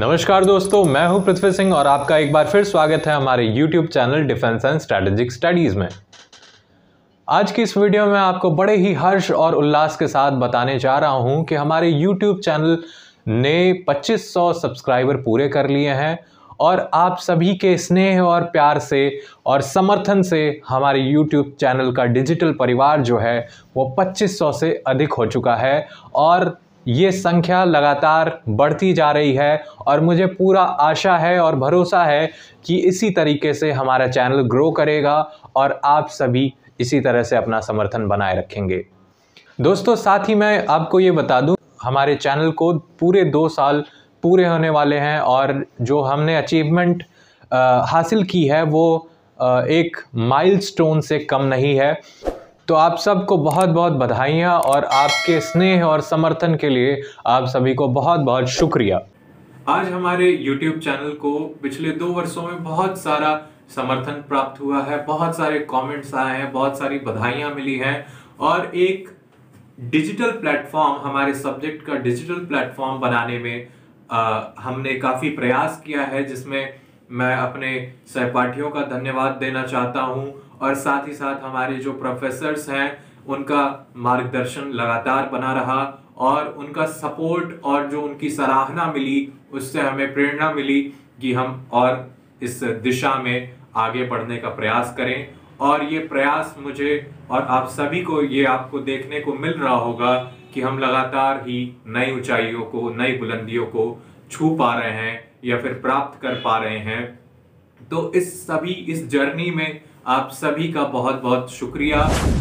नमस्कार दोस्तों, मैं हूं पृथ्वी सिंह और आपका एक बार फिर स्वागत है हमारे YouTube channel defence and strategic studies में। आज की इस वीडियो में आपको बड़े ही हर्ष और उल्लास के साथ बताने जा रहा हूं कि हमारे YouTube चैनल ने 2500 सब्सक्राइबर पूरे कर लिए हैं और आप सभी के स्नेह और प्यार से और समर्थन से हमारे YouTube चैनल का डिजिटल परिवार जो है वो 2500 से अधिक हो चुका है और ये संख्या लगातार बढ़ती जा रही है और मुझे पूरा आशा है और भरोसा है कि इसी तरीके से हमारा चैनल ग्रो करेगा और आप सभी इसी तरह से अपना समर्थन बनाए रखेंगे। दोस्तों, साथ ही मैं आपको ये बता दूं, हमारे चैनल को पूरे 2 साल पूरे होने वाले हैं और जो हमने अचीवमेंट हासिल की है वो एक माइलस्टोन से कम नहीं है। तो आप सबको बहुत बहुत बधाइयाँ और आपके स्नेह और समर्थन के लिए आप सभी को बहुत बहुत शुक्रिया। आज हमारे YouTube चैनल को पिछले 2 वर्षों में बहुत सारा समर्थन प्राप्त हुआ है, बहुत सारे कमेंट्स आए हैं, बहुत सारी बधाइयाँ मिली हैं और एक डिजिटल प्लेटफॉर्म, हमारे सब्जेक्ट का डिजिटल प्लेटफॉर्म बनाने में हमने काफ़ी प्रयास किया है, जिसमें मैं अपने सहपाठियों का धन्यवाद देना चाहता हूं और साथ ही साथ हमारे जो प्रोफेसर्स हैं उनका मार्गदर्शन लगातार बना रहा और उनका सपोर्ट और जो उनकी सराहना मिली उससे हमें प्रेरणा मिली कि हम और इस दिशा में आगे बढ़ने का प्रयास करें। और ये प्रयास मुझे और आप सभी को ये आपको देखने को मिल रहा होगा कि हम लगातार ही नई ऊंचाइयों को, नई बुलंदियों को छू पा रहे हैं या फिर प्राप्त कर पा रहे हैं। तो इस जर्नी में आप सभी का बहुत बहुत शुक्रिया।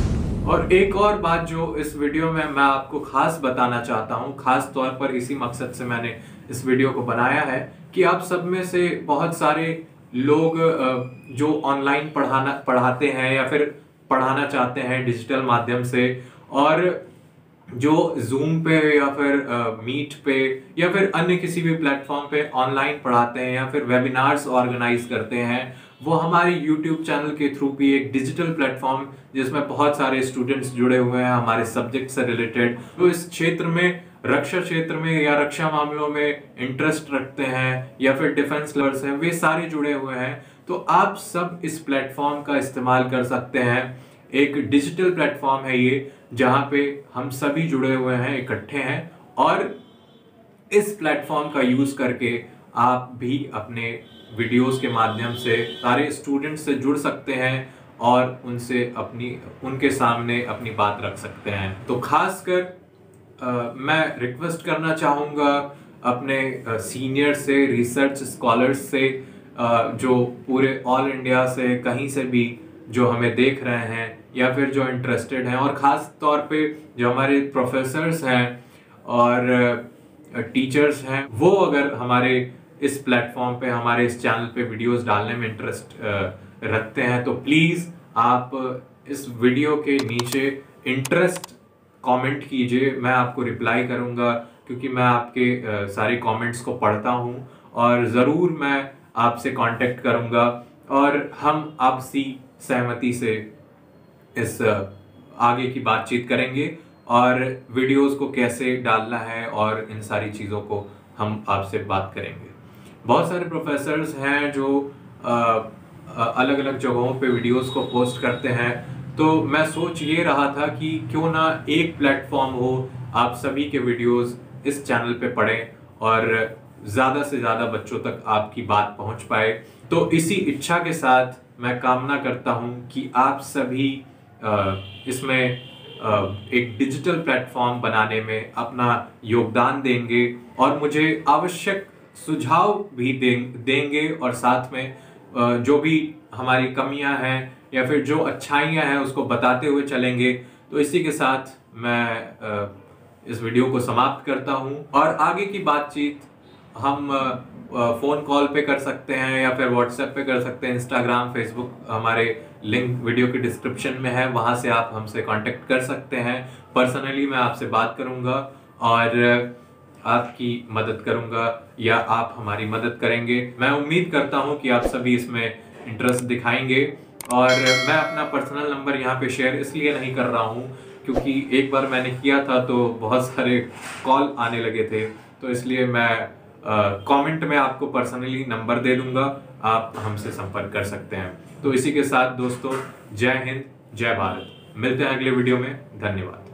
और एक और बात जो इस वीडियो में मैं आपको खास बताना चाहता हूं, खास तौर पर इसी मकसद से मैंने इस वीडियो को बनाया है कि आप सब में से बहुत सारे लोग जो ऑनलाइन पढ़ाते हैं या फिर पढ़ाना चाहते हैं डिजिटल माध्यम से, और जो जूम पे या फिर मीट पे या फिर अन्य किसी भी प्लेटफॉर्म पे ऑनलाइन पढ़ाते हैं या फिर वेबिनार्स ऑर्गेनाइज करते हैं, वो हमारे YouTube चैनल के थ्रू भी एक डिजिटल प्लेटफॉर्म जिसमें बहुत सारे स्टूडेंट्स जुड़े हुए हैं हमारे सब्जेक्ट से रिलेटेड, तो इस क्षेत्र में, रक्षा क्षेत्र में या रक्षा मामलों में इंटरेस्ट रखते हैं या फिर डिफेंस लवर्स हैं, वे सारे जुड़े हुए हैं। तो आप सब इस प्लेटफॉर्म का इस्तेमाल कर सकते हैं। एक डिजिटल प्लेटफॉर्म है ये, जहां पे हम सभी जुड़े हुए हैं, इकट्ठे हैं, और इस प्लेटफॉर्म का यूज करके आप भी अपने वीडियोस के माध्यम से सारे स्टूडेंट्स से जुड़ सकते हैं और उनके सामने अपनी बात रख सकते हैं। तो खासकर मैं रिक्वेस्ट करना चाहूँगा अपने सीनियर से, रिसर्च स्कॉलर्स से, जो पूरे ऑल इंडिया से कहीं से भी जो हमें देख रहे हैं या फिर जो इंटरेस्टेड हैं, और ख़ास तौर पे जो हमारे प्रोफेसर्स हैं और टीचर्स हैं, वो अगर हमारे इस प्लेटफॉर्म पे, हमारे इस चैनल पे वीडियोस डालने में इंटरेस्ट रखते हैं तो प्लीज़ आप इस वीडियो के नीचे इंटरेस्ट कमेंट कीजिए। मैं आपको रिप्लाई करूंगा क्योंकि मैं आपके सारे कमेंट्स को पढ़ता हूं और ज़रूर मैं आपसे कांटेक्ट करूंगा और हम आपसी सहमति से इस आगे की बातचीत करेंगे और वीडियोस को कैसे डालना है और इन सारी चीज़ों को हम आपसे बात करेंगे। बहुत सारे प्रोफेसर्स हैं जो अलग अलग जगहों पे वीडियोस को पोस्ट करते हैं, तो मैं सोच ये रहा था कि क्यों ना एक प्लेटफॉर्म हो, आप सभी के वीडियोस इस चैनल पे पढ़ें और ज़्यादा से ज़्यादा बच्चों तक आपकी बात पहुंच पाए। तो इसी इच्छा के साथ मैं कामना करता हूं कि आप सभी इसमें एक डिजिटल प्लेटफॉर्म बनाने में अपना योगदान देंगे और मुझे आवश्यक सुझाव भी देंगे और साथ में जो भी हमारी कमियां हैं या फिर जो अच्छाइयां हैं उसको बताते हुए चलेंगे। तो इसी के साथ मैं इस वीडियो को समाप्त करता हूं और आगे की बातचीत हम फ़ोन कॉल पे कर सकते हैं या फिर व्हाट्सएप पे कर सकते हैं। इंस्टाग्राम, फेसबुक, हमारे लिंक वीडियो के डिस्क्रिप्शन में है, वहाँ से आप हमसे कांटेक्ट कर सकते हैं। पर्सनली मैं आपसे बात करूँगा और आपकी मदद करूँगा या आप हमारी मदद करेंगे। मैं उम्मीद करता हूँ कि आप सभी इसमें इंटरेस्ट दिखाएंगे और मैं अपना पर्सनल नंबर यहाँ पे शेयर इसलिए नहीं कर रहा हूँ क्योंकि एक बार मैंने किया था तो बहुत सारे कॉल आने लगे थे, तो इसलिए मैं कमेंट में आपको पर्सनली नंबर दे दूंगा, आप हमसे संपर्क कर सकते हैं। तो इसी के साथ दोस्तों, जय हिंद, जय भारत। मिलते हैं अगले वीडियो में। धन्यवाद।